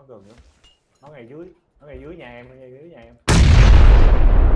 gần nữa. Nó ngay dưới nhà em, ngay dưới nhà em.